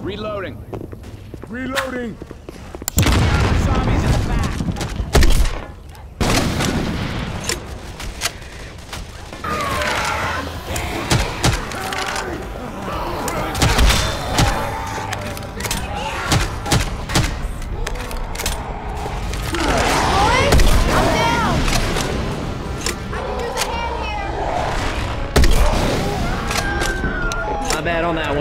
Reloading. Reloading! Zombies in the back. Not bad on that one.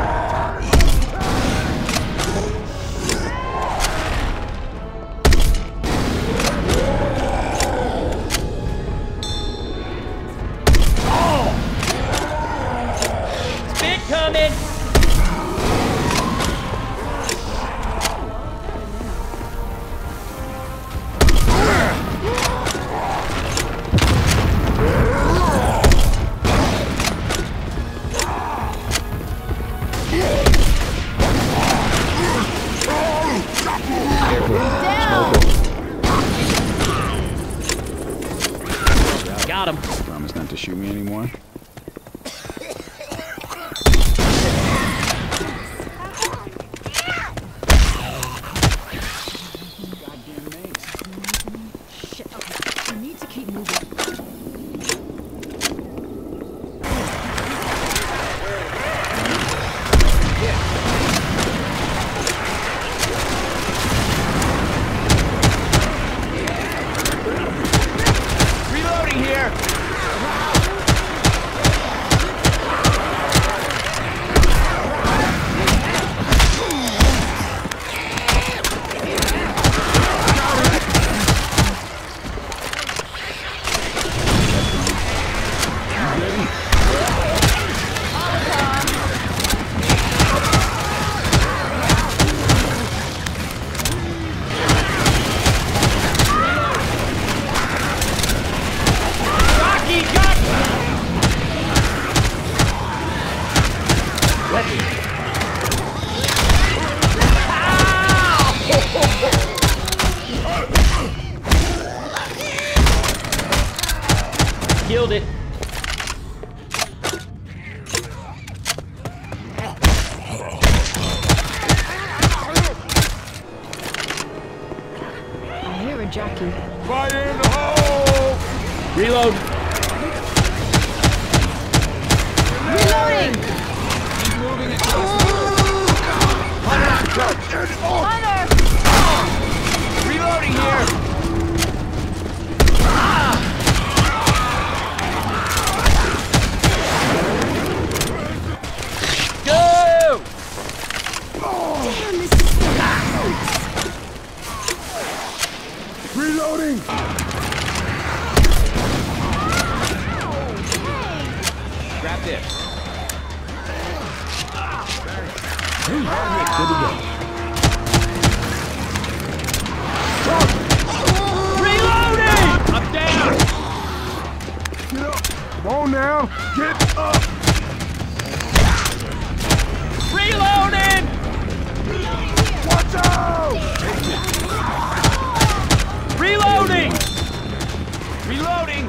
Coming! Got him. Promise not to shoot me anymore. Killed it. I hear a Jackie. Fire in the hole! Reload. Reloading! Keep moving it. Hunter! Reloading here. Go! Damn, this stinks. Reloading! Grab this. Good to go. Reloading! I'm down. Get up! Come on now! Get up! Reloading! Watch out! Reloading! Reloading.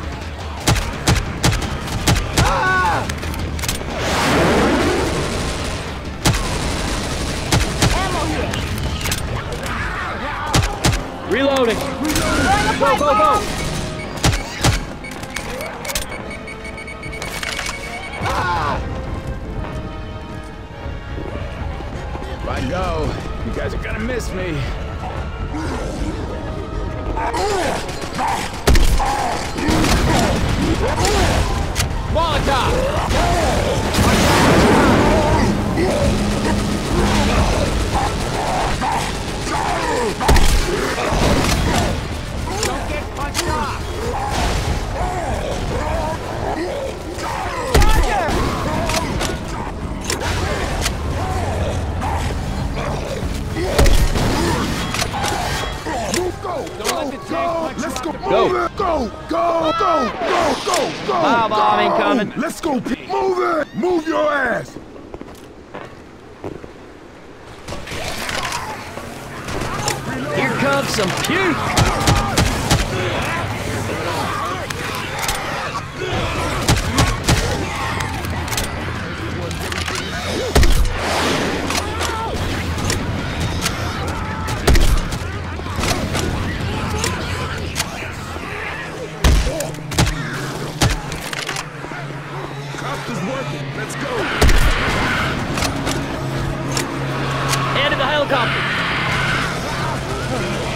Ammo here. Reloading! Go, go, go! If I go, you guys are gonna miss me. Molotov! Don't get punched off! Let's go! Go. Move it. Go! Go! Go! Go! Go! Go! Bomb Go! incoming. Let's go! Move it! Move your ass! Here comes some puke! helicopter's working. Let's go. Hand in the helicopter.